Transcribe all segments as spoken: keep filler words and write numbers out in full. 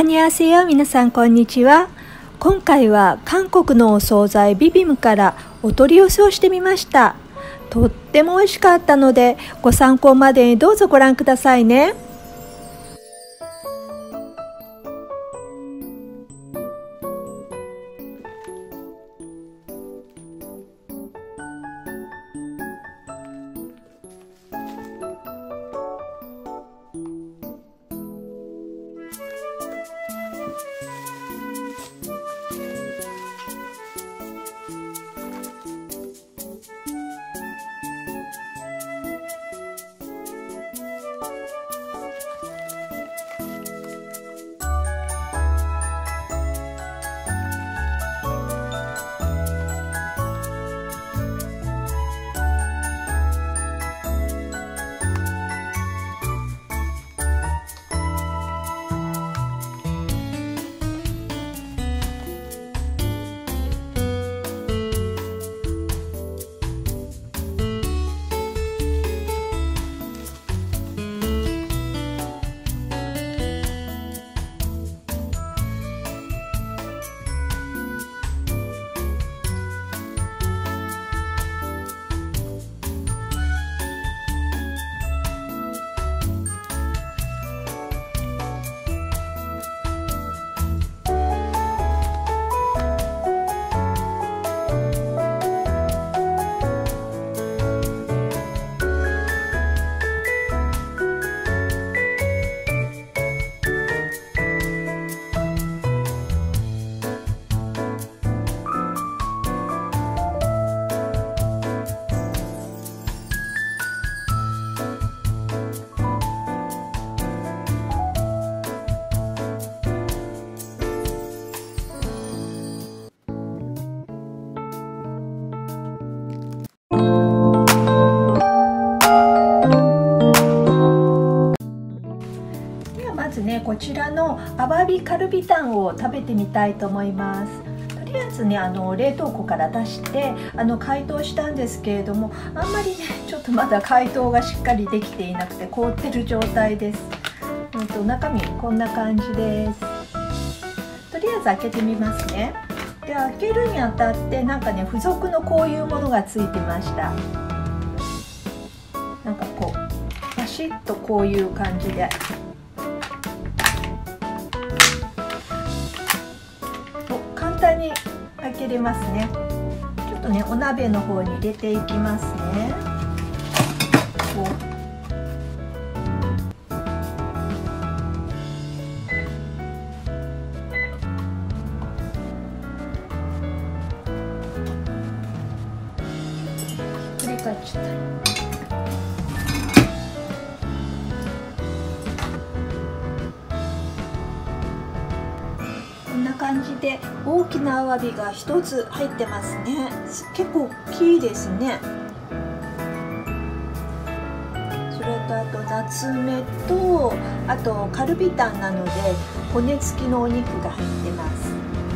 アニュアセヨ、皆さんこんにちは。今回は韓国のお惣菜ビビムからお取り寄せをしてみました。とっても美味しかったので、ご参考までにどうぞご覧くださいね。まずね、こちらのアワビカルビタンを食べてみたいと思います。とりあえずね、あの冷凍庫から出してあの解凍したんですけれども、あんまりねちょっとまだ解凍がしっかりできていなくて凍ってる状態です。うんと中身こんな感じです。とりあえず開けてみますね。で、開けるにあたってなんかね付属のこういうものがついてました。なんかこうバシッとこういう感じで。簡単に開けれますね。ちょっとねお鍋の方に入れていきますね。こうひっくり返っちゃった。こんな感じで大きなアワビが一つ入ってますね。結構大きいですね。それとあとナツメとあとカルビタンなので骨付きのお肉が入ってます。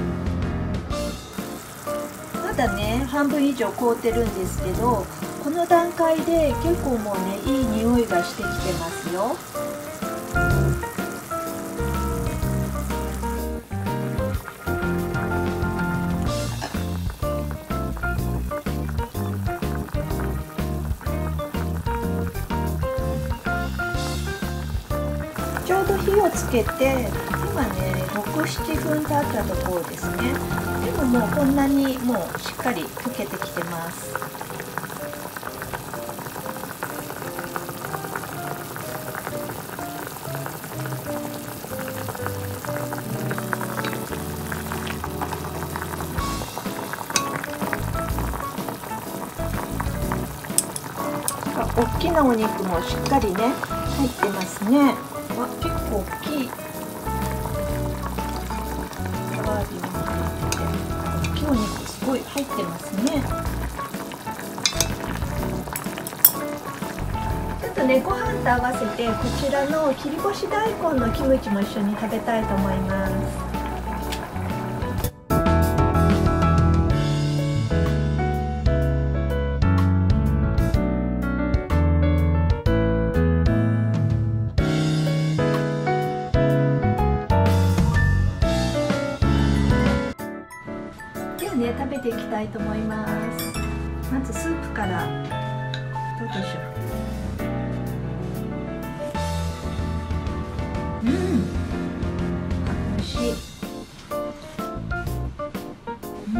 まだね半分以上凍ってるんですけど、この段階で結構もうねいい匂いがしてきてますよ。ちょうど火をつけて今ねろく、ななふん経ったところですね。でももうこんなにもうしっかり溶けてきてます。大きなお肉もしっかりね入ってますね。わ、結構大きいアワビも入ってて、大きいお肉すごい入ってますね。ちょっとねご飯と合わせてこちらの切り干し大根のキムチも一緒に食べたいと思います。 たいと思います。まずスープからどうでしょう。うん、あ、美味しい。うん、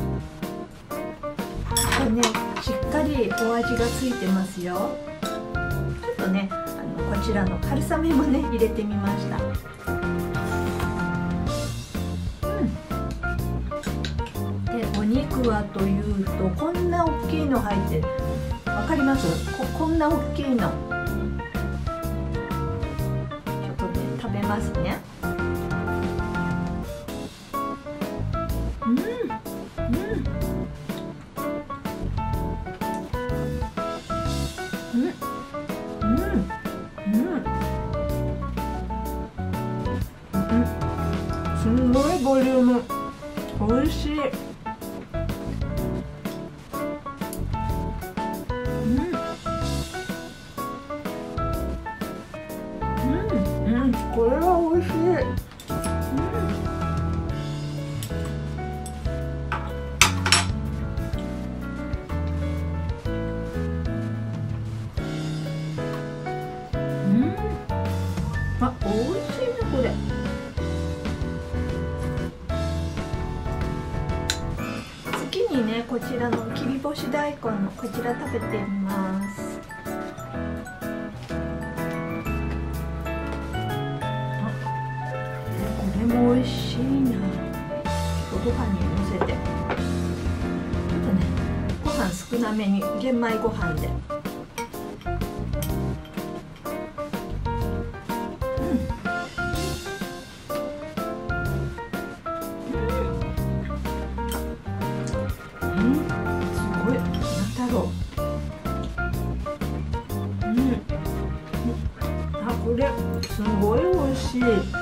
これね、しっかりお味がついてますよ。ちょっとね、あのこちらの春雨もね入れてみました。お肉はというと、こんな大きいの入ってる。わかります？ここんな大きいの。ちょっとね食べますね。うん、うん、うん、うん、うん、うん、すごいボリューム。美味しい。うん、これは美味しい。うん、うん、あ、美味しいねこれ。次にね、こちらの切り干し大根のこちら食べてみます。これも美味しいな。ちょっとご飯にのせて、ちょっとね、ご飯少なめに玄米ご飯で。うん、うん、うん、すごい、なんだろう。うん、あ、これすごい美味しい。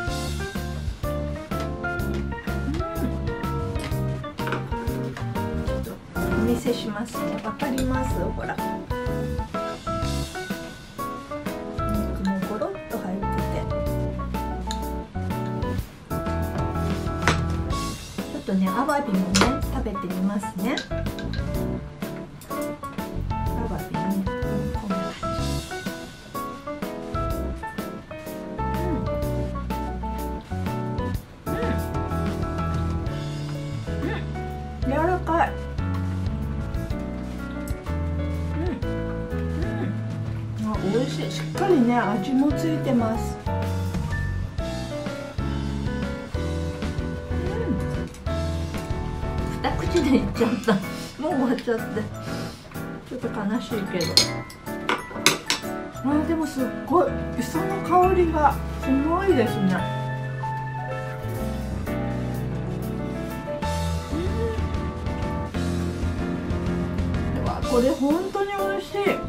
お見せしますね。わかります？ほら、肉もゴロッと入ってて、ちょっとね、アワビもね食べてみますね。アワビね、こんな感じ。うん、うん、うん、柔らかい。美味しい。しっかりね味もついてます。うん、二口でいっちゃった。もう終わっちゃって、ちょっと悲しいけど。あ、でもすっごい磯の香りがすごいですね。うん、わ、これ本当に美味しい。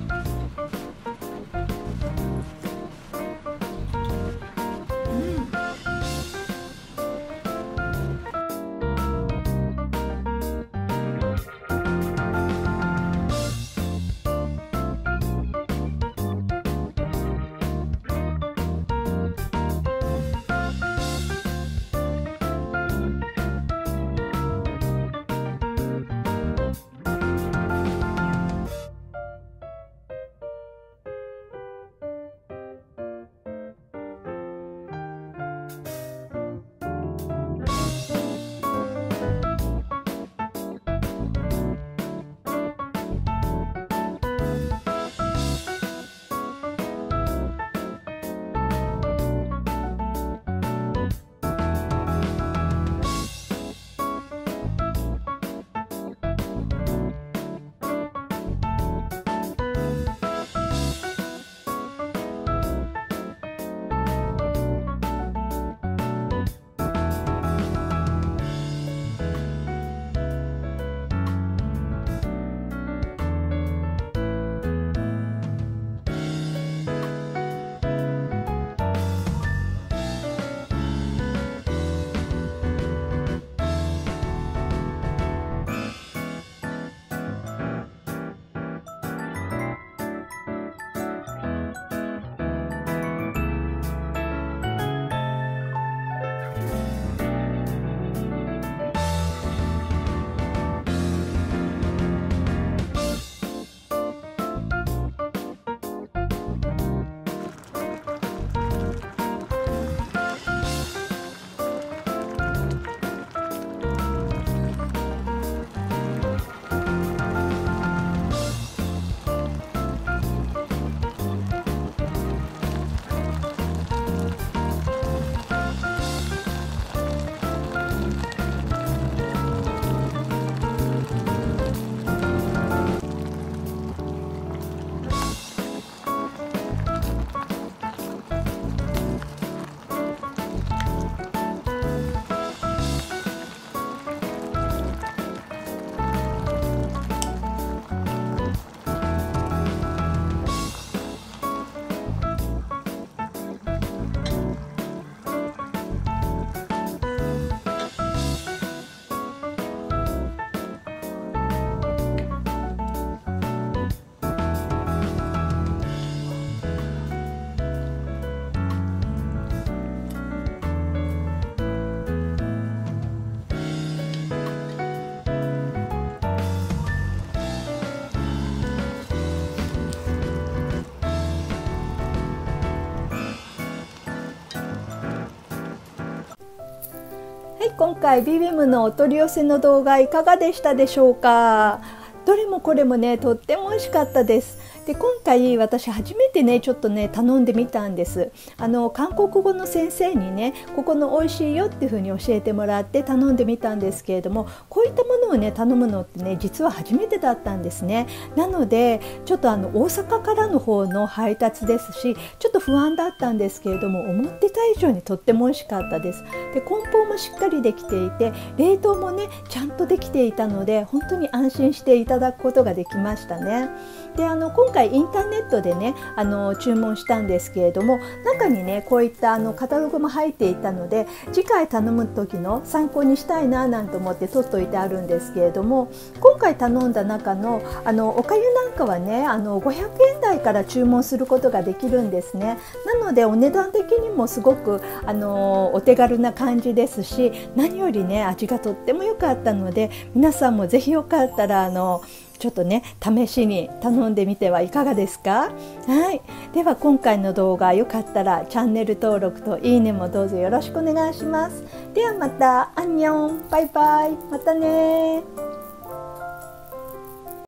今回ビビムのお取り寄せの動画いかがでしたでしょうか。どれもこれもねとっても美味しかったです。で今回私初めてねちょっとね頼んでみたんです。あの韓国語の先生にねここの美味しいよっていう風に教えてもらって頼んでみたんですけれども、こういったものをね頼むのってね実は初めてだったんですね。なのでちょっとあの大阪からの方の配達ですし、ちょっと不安だったんですけれども、思ってた以上にとっても美味しかったです。で梱包もしっかりできていて、冷凍もねちゃんとできていたので本当に安心していただくことができましたね。であの今回インターネットでねあの注文したんですけれども、中にねこういったあのカタログも入っていたので、次回頼む時の参考にしたいななんて思って取っといてあるんですけれども、今回頼んだ中のあのおかゆなんかはねあのごひゃくえん台から注文することができるんですね。なのでお値段的にもすごくあのお手軽な感じですし、何よりね味がとっても良かったので、皆さんもぜひよかったらあのちょっとね試しに頼んでみてはいかがですか。はい、では今回の動画よかったらチャンネル登録といいねもどうぞよろしくお願いします。ではまた、アンニョン、バイバイ、またね。